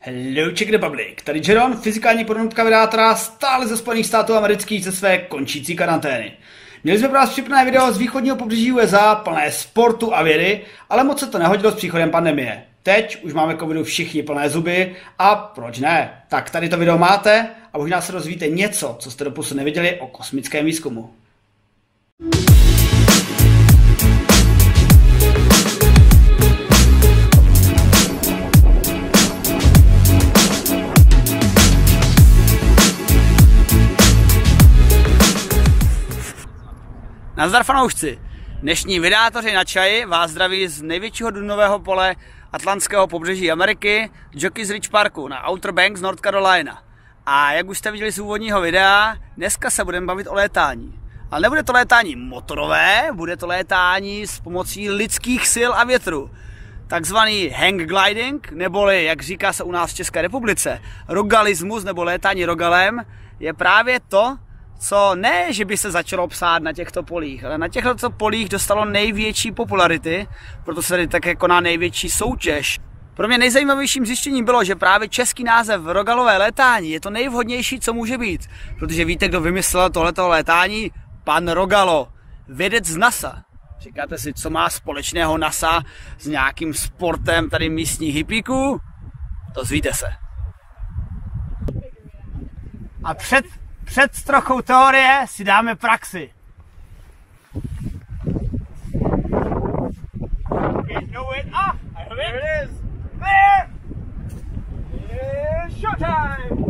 Hello Czech Republic, tady Jeron, fyzikální podmínka vydátora stále ze Spojených států amerických ze své končící karantény. Měli jsme pro vás připravené video z východního pobřeží USA plné sportu a vědy, ale moc se to nehodilo s příchodem pandemie. Teď už máme covidu všichni plné zuby a proč ne? Tak tady to video máte a možná se dozvíte něco, co jste doposud nevěděli o kosmickém výzkumu. Nazdar fanoušci! Dnešní vydátoři na čaji vás zdraví z největšího dunového pole atlantského pobřeží Ameriky, Jockeys Ridge Parku na Outer Banks, North Carolina. A jak už jste viděli z úvodního videa, dneska se budeme bavit o létání. Ale nebude to létání motorové, bude to létání s pomocí lidských sil a větru. Takzvaný hang gliding, neboli, jak říká se u nás v České republice, rogalismus nebo létání rogalem, je právě to, co ne, že by se začalo psát na těchto polích, ale na těchto polích dostalo největší popularity, proto se tady také koná největší soutěž. Pro mě nejzajímavějším zjištěním bylo, že právě český název rogalové létání je to nejvhodnější, co může být, protože víte, kdo vymyslel tohleto létání? Pan Rogalo, vědec z NASA. Říkáte si, co má společného NASA s nějakým sportem tady místních hippíků? Dozvíte se. A před trochou teorie si dáme praxi. There it is. There. It's showtime.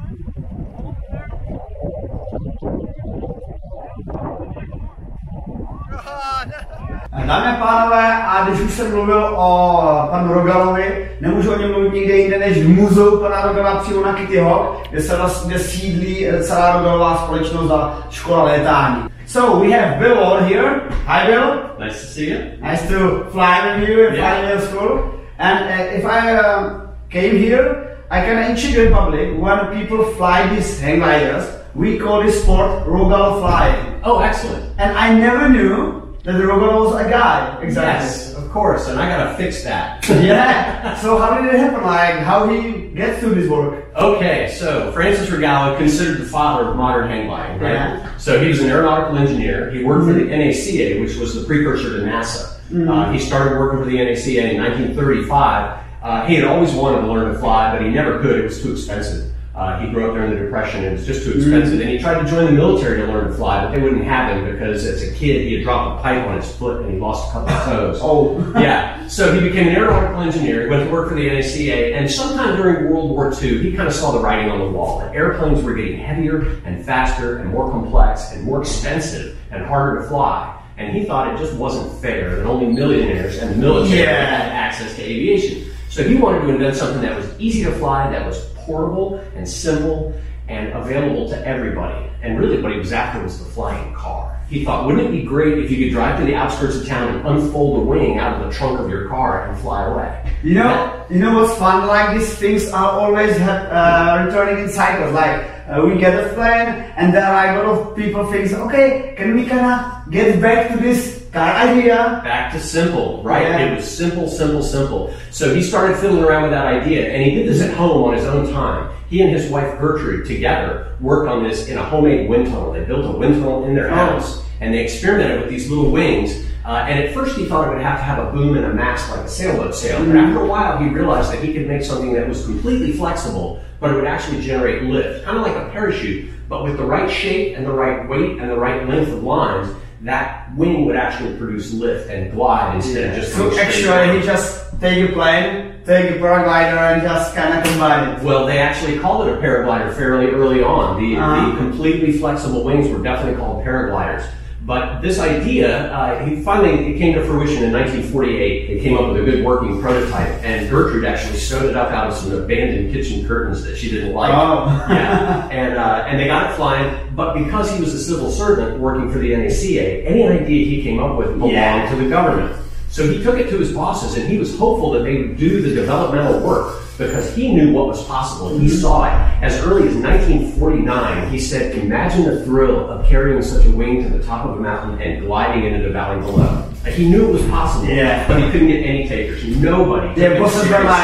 Dámy a pánové, a když už jsem mluvil o panu Rogalovi, nemůžu o něm mluvit nikde jinde než v muzeu pana Rogala přímo na Kitty Hawk, kde se vlastně sídlí celá Rogalová společnost a škola létání. So we have Bill Ward here. Hi Bill. Nice to see you. Nice to fly with you and fly in your school. And if I came here, I can introduce in public when people fly these hang gliders. We call this sport Rogalo flying. Oh, excellent. And I never knew that the Rogalo was a guy. Exactly. Yes, of course, and I gotta fix that. Yeah. So how did it happen? Like, how he gets to this work? Okay, so Francis Rogallo, considered the father of modern hang gliding, right? Yeah. So he was an aeronautical engineer. He worked for the NACA, which was the precursor to NASA. He started working for the NACA in 1935. He had always wanted to learn to fly, but he never could. It was too expensive. He grew up during the Depression, and it was just too expensive. And he tried to join the military to learn to fly, but they wouldn't have him because as a kid he had dropped a pipe on his foot and he lost a couple of toes. Oh. Yeah. So he became an aeronautical engineer. He went to work for the NACA, and sometime during World War II, he kind of saw the writing on the wall. That airplanes were getting heavier and faster and more complex and more expensive and harder to fly. And he thought it just wasn't fair that only millionaires and the military had access to aviation. So he wanted to invent something that was easy to fly, that was portable and simple and available to everybody. And really what he was after was the flying car. He thought, wouldn't it be great if you could drive to the outskirts of town and unfold a wing out of the trunk of your car and fly away? You know what's fun? Like, these things are always returning in cycles. Like, we get a plane, and then like, a lot of people think, okay, can we kind of get back to this car idea? Back to simple, right? Yeah. It was simple, simple, simple. So he started fiddling around with that idea, and he did this at home on his own time. He and his wife Gertrude together worked on this in a homemade wind tunnel. They built a wind tunnel in their house, and they experimented with these little wings. And at first he thought it would have to have a boom and a mast like a sailboat sail. But after a while he realized that he could make something that was completely flexible, but it would actually generate lift, kind of like a parachute, but with the right shape and the right weight and the right length of lines, that wing would actually produce lift and glide instead of just... So actually he just take a plane, take a paraglider and just kind of combine it. Well, they actually called it a paraglider fairly early on. The completely flexible wings were definitely called paragliders. But this idea, it came to fruition in 1948. They came up with a good working prototype, and Gertrude actually sewed it up out of some abandoned kitchen curtains that she didn't like. Oh. Yeah. And they got it flying, but because he was a civil servant working for the NACA, any idea he came up with belonged to the government. So he took it to his bosses, and he was hopeful that they would do the developmental work because he knew what was possible. He saw it. As early as 1949, he said, imagine the thrill of carrying such a wing to the top of a mountain and gliding into the valley below. He knew it was possible, but he couldn't get any takers. Nobody. Yeah, bosses were like,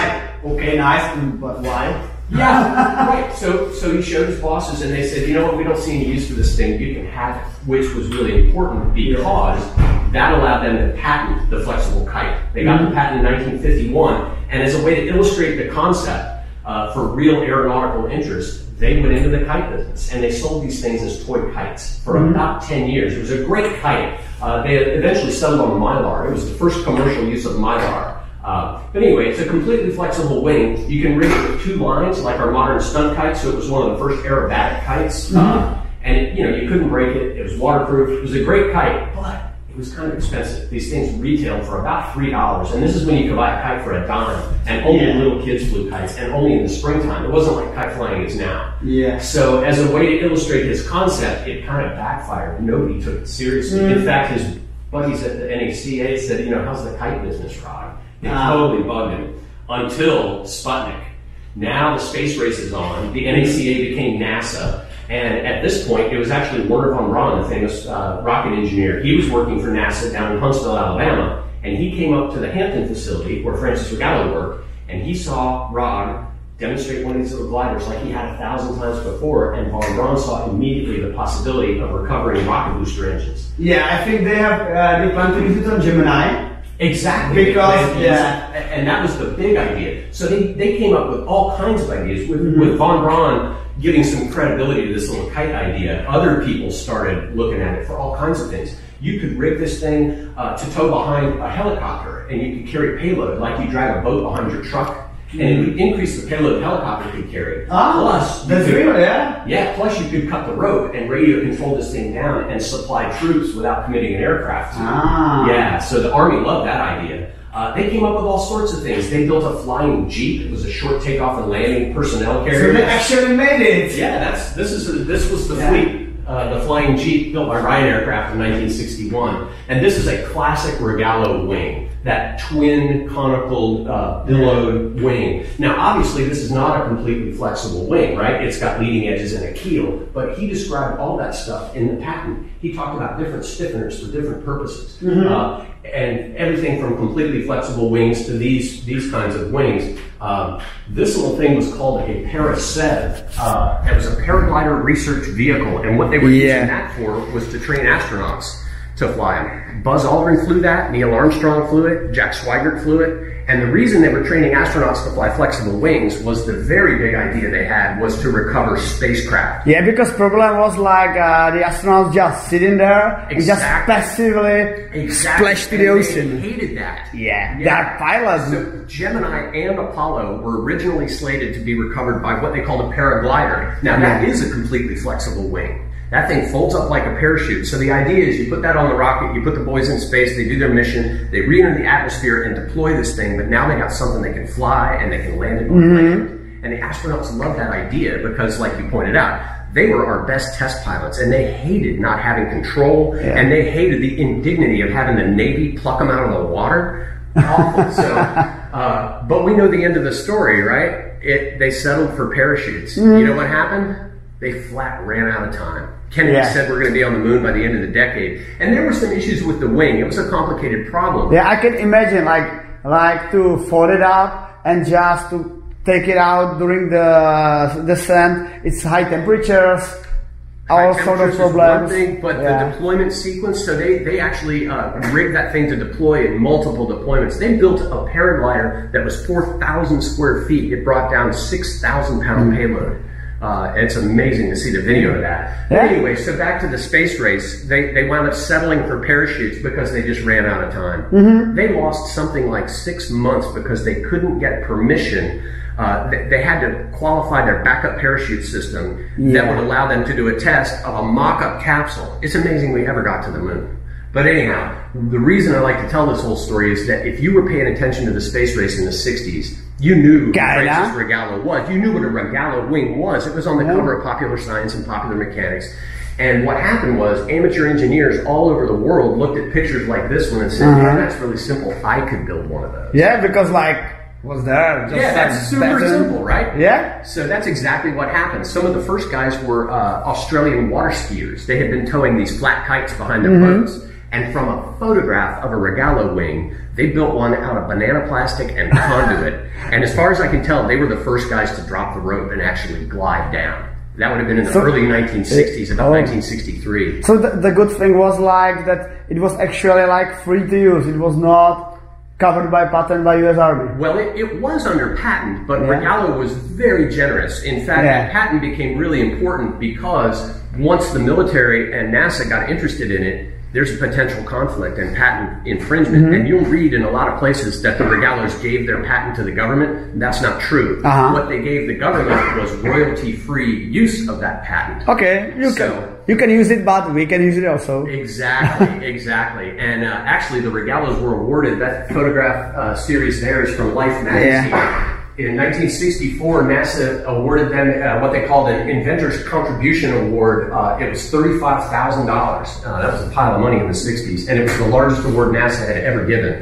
okay, nice, but why? Yeah, right. So he showed his bosses, and they said, you know what, we don't see any use for this thing. You can have it, which was really important because that allowed them to patent the flexible kite. They got the patent in 1951, and as a way to illustrate the concept for real aeronautical interest, they went into the kite business, and they sold these things as toy kites for about 10 years. It was a great kite. They eventually settled on Mylar. It was the first commercial use of Mylar. But anyway, it's a completely flexible wing. You can rig it with 2 lines, like our modern stunt kite. So it was one of the first aerobatic kites, and you couldn't break it. It was waterproof. It was a great kite, but it was kind of expensive. These things retailed for about $3, and this is when you could buy a kite for a dime. And only little kids flew kites, and only in the springtime. It wasn't like kite flying is now. Yeah. So as a way to illustrate his concept, it kind of backfired. Nobody took it seriously. In fact, his buddies at the NACA said, how's the kite business, Rod? It totally bugged him until Sputnik. Now the space race is on. The NACA became NASA. And at this point, it was actually Wernher von Braun, the famous rocket engineer. He was working for NASA down in Huntsville, Alabama. And he came up to the Hampton facility where Francis Rogallo worked. And he saw Rod demonstrate one of these little gliders like he had 1,000 times before. And von Braun saw immediately the possibility of recovering rocket booster engines. Yeah, I think they have they plan to use it on Gemini. Exactly. Because, and that was the big idea. So they came up with all kinds of ideas. With von Braun giving some credibility to this little kite idea, other people started looking at it for all kinds of things. You could rig this thing to tow behind a helicopter, and you could carry payload like you drive a boat behind your truck. And it would increase the payload the helicopter could carry. Plus, that's real, yeah? Yeah, plus you could cut the rope and radio control this thing down and supply troops without committing an aircraft. Yeah, so the Army loved that idea. They came up with all sorts of things. They built a flying Jeep. It was a short takeoff and landing personnel carrier. So they actually made it. Yeah, this was the fleet. The flying Jeep built by Ryan Aircraft in 1961. And this is a classic Rogallo wing, that twin conical billowed wing. Now, obviously, this is not a completely flexible wing, right? It's got leading edges and a keel, but he described all that stuff in the patent. He talked about different stiffeners for different purposes. And everything from completely flexible wings to these kinds of wings. This little thing was called a Parasev. It was a paraglider research vehicle, and what they were using that for was to train astronauts to fly them. Buzz Aldrin flew that, Neil Armstrong flew it, Jack Swigert flew it, and the reason they were training astronauts to fly flexible wings was the very big idea they had was to recover spacecraft. Yeah, because problem was like the astronauts just sitting there and just passively splash to the ocean. They hated that. Yeah, they're pilots. So Gemini and Apollo were originally slated to be recovered by what they called a paraglider. Now that is a completely flexible wing. That thing folds up like a parachute. So the idea is you put that on the rocket, you put the boys in space, they do their mission, they re-enter the atmosphere and deploy this thing, but now they got something they can fly and they can land it on land. And the astronauts loved that idea because, like you pointed out, they were our best test pilots and they hated not having control and they hated the indignity of having the Navy pluck them out of the water. Awful. So, but we know the end of the story, right? They settled for parachutes. You know what happened? They flat ran out of time. Kennedy said we're going to be on the moon by the end of the decade. And there were some issues with the wing. It was a complicated problem. Yeah, I can imagine like to fold it up and just to take it out during the descent. It's high temperatures, all sort of problems. One thing, but the deployment sequence, so they actually rigged that thing to deploy in multiple deployments. They built a paraglider that was 4,000 square feet. It brought down 6,000 pound payload. It's amazing to see the video of that. But anyway, so back to the space race, they wound up settling for parachutes because they just ran out of time. They lost something like 6 months because they couldn't get permission. They had to qualify their backup parachute system that would allow them to do a test of a mock-up capsule. It's amazing we ever got to the moon. But anyhow, the reason I like to tell this whole story is that if you were paying attention to the space race in the 60s, you knew who Francis Rogallo was. You knew what a Rogallo wing was. It was on the cover of Popular Science and Popular Mechanics. And what happened was amateur engineers all over the world looked at pictures like this one and said, man, that's really simple. I could build one of those. Yeah, because was there? Just that's super simple, right? Yeah. So that's exactly what happened. Some of the first guys were Australian water skiers. They had been towing these flat kites behind their boats. And from a photograph of a Rogallo wing, they built one out of banana plastic and conduit. And as far as I can tell, they were the first guys to drop the rope and actually glide down. That would have been in the early 1960s, about 1963. So the good thing was like that it was actually like free to use. It was not covered by patent by US Army. Well, it was under patent, but Rogallo was very generous. In fact, the patent became really important because once the military and NASA got interested in it, there's a potential conflict and patent infringement. And you'll read in a lot of places that the Rogallos gave their patent to the government. That's not true. What they gave the government was royalty-free use of that patent. Okay, you can use it, but we can use it also. Exactly, exactly. And actually, the Rogallos were awarded, that photograph series there is from Life magazine. In 1964, NASA awarded them what they called an Inventor's Contribution Award. It was $35,000. That was a pile of money in the 60s, and it was the largest award NASA had ever given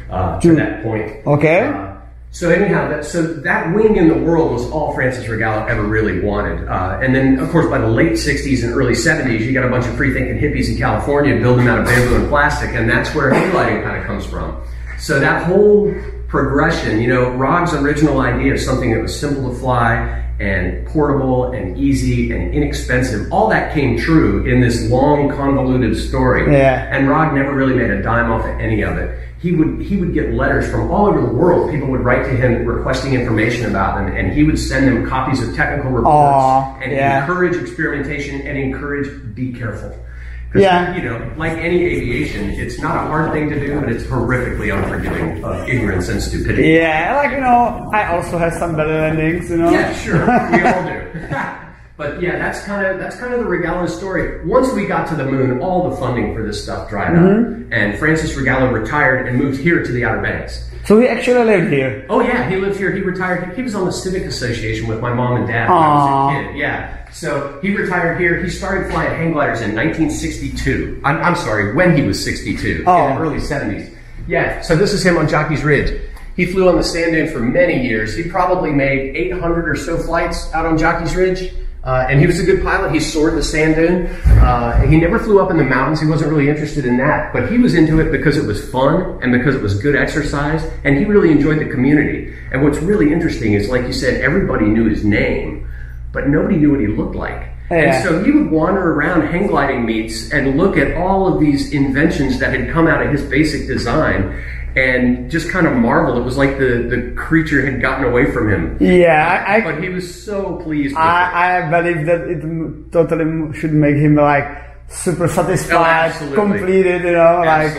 to that point. Okay. So anyhow, that wing in the world was all Francis Rogallo ever really wanted. And then, of course, by the late 60s and early 70s, you got a bunch of free-thinking hippies in California building out of bamboo and plastic, and that's where hang gliding kind of comes from. So that whole progression, you know, Rog's original idea of something that was simple to fly and portable and easy and inexpensive, all that came true in this long, convoluted story. And Rog never really made a dime off of any of it. He would get letters from all over the world. People would write to him requesting information about them, and he would send them copies of technical reports and encourage experimentation and encourage be careful. You know, like any aviation, it's not a hard thing to do, but it's horrifically unforgiving of ignorance and stupidity. Yeah, like, you know, I also have some better endings, you know. Yeah, sure, we all do. But yeah, that's kind of the Rogallo story. Once we got to the moon, all the funding for this stuff dried up, and Francis Rogallo retired and moved here to the Outer Banks. So he actually lived here? Oh yeah, he lived here. He retired. He was on the Civic Association with my mom and dad when I was a kid. Yeah. So he retired here. He started flying hang gliders in 1962. I'm sorry, when he was 62, in the early 70s. Yeah, so this is him on Jockey's Ridge. He flew on the sand dune for many years. He probably made 800 or so flights out on Jockey's Ridge. And he was a good pilot. He soared the sand dune. He never flew up in the mountains. He wasn't really interested in that. But he was into it because it was fun and because it was good exercise. And he really enjoyed the community. And what's really interesting is, like you said, everybody knew his name, but nobody knew what he looked like. And so he would wander around hang gliding meets and look at all of these inventions that had come out of his basic design and just kind of marveled. It was like the creature had gotten away from him. Yeah, but he was so pleased with it. I believe that it totally should make him like super satisfied, completed, you know,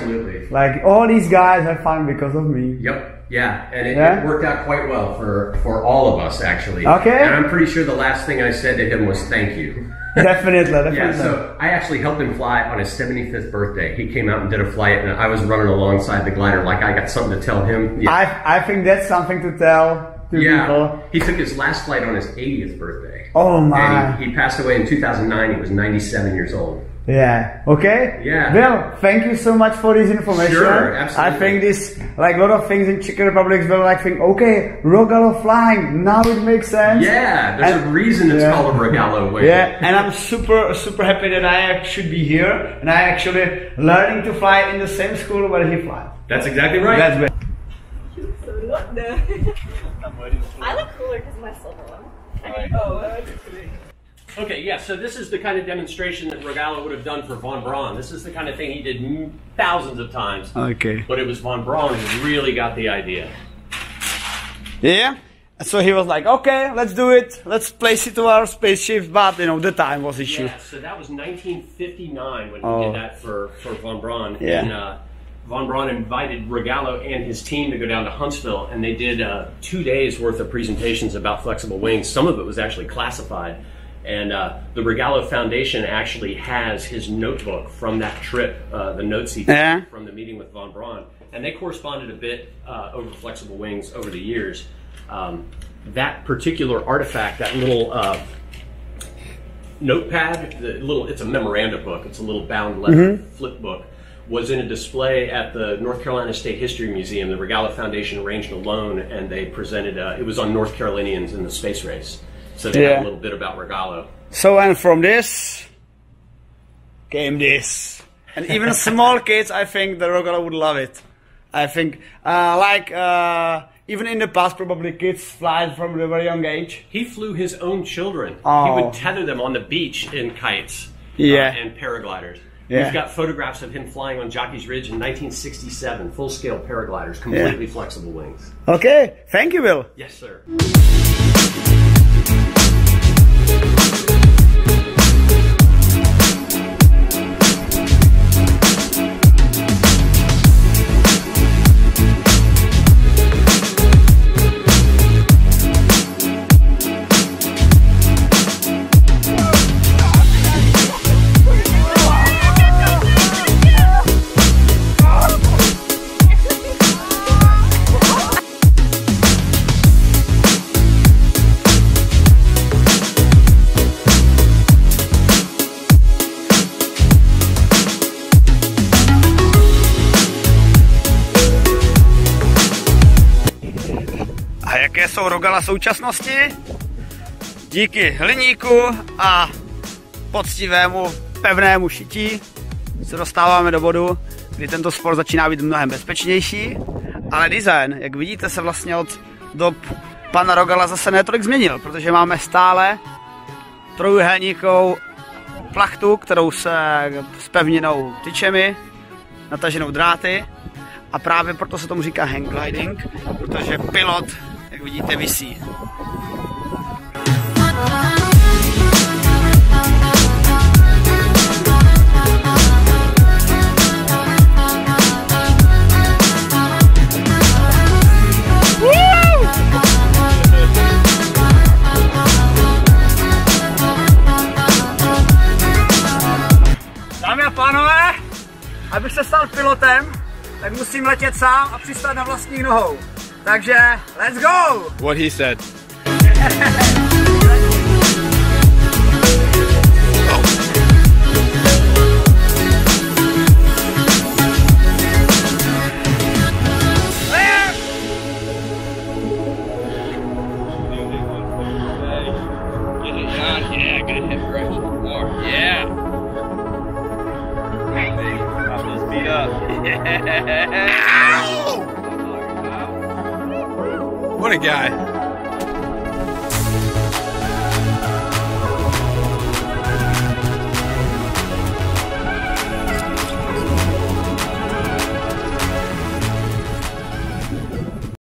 like all these guys have fun because of me. Yep. Yeah, and it worked out quite well for all of us, actually. Okay. And I'm pretty sure the last thing I said to him was thank you. Definitely. Yeah, so I actually helped him fly on his 75th birthday. He came out and did a flight, and I was running alongside the glider like I got something to tell him. Yeah. I think that's something to tell to people. He took his last flight on his 80th birthday. Oh my. And he passed away in 2009. He was 97 years old. Yeah. Okay. Yeah. Well, thank you so much for this information. Sure, absolutely. I think this, like a lot of things in Czech Republic, will like think, okay, Rogallo flying. Now it makes sense. Yeah. There's a reason it's called a Rogallo wing. Yeah. And I'm super happy that I should be here and I actually learning to fly in the same school where he flies. That's exactly right. That's great. I look cooler because of my silver one. Okay, yeah, so this is the kind of demonstration that Rogallo would have done for von Braun. This is the kind of thing he did thousands of times. Okay. But it was von Braun who really got the idea. Yeah. So he was like, okay, let's do it. Let's place it to our spaceship. But, you know, the time was issue. Yeah, so that was 1959 when he did that for von Braun. Yeah. And von Braun invited Rogallo and his team to go down to Huntsville, and they did 2 days worth of presentations about flexible wings. Some of it was actually classified. And the Rogallo Foundation actually has his notebook from that trip, the notes he took from the meeting with von Braun. And they corresponded a bit over flexible wings over the years. That particular artifact, that little notepad, it's a memoranda book, it's a little bound leather flip book, was in a display at the North Carolina State History Museum. The Rogallo Foundation arranged a loan, and they presented, it was on North Carolinians in the space race. So they had a little bit about Rogallo. So, and from this came this. And even small kids, I think the Rogala would love it. I think, even in the past, probably kids fly from a very young age. He flew his own children. Oh. He would tether them on the beach in kites and paragliders. Yeah. We've got photographs of him flying on Jockey's Ridge in 1967, full-scale paragliders, completely flexible wings. Okay, thank you, Will. Yes, sir. Jaké jsou Rogala současnosti? Díky hliníku a poctivému pevnému šití se dostáváme do bodu, kdy tento sport začíná být mnohem bezpečnější, ale design, jak vidíte, se vlastně od dob pana Rogala zase netolik změnil, protože máme stále trojúhelníkovou plachtu, kterou se spevněnou tyčemi, nataženou dráty, a právě proto se tomu říká hang gliding, protože pilot, jak vidíte, visí. Dámy a pánové, abych se stal pilotem, tak musím letět sám a přistát na vlastních nohou. Takže, let's go! What he said. Yeah, good hip direction. More. Yeah. Pop those feet up. What a guy.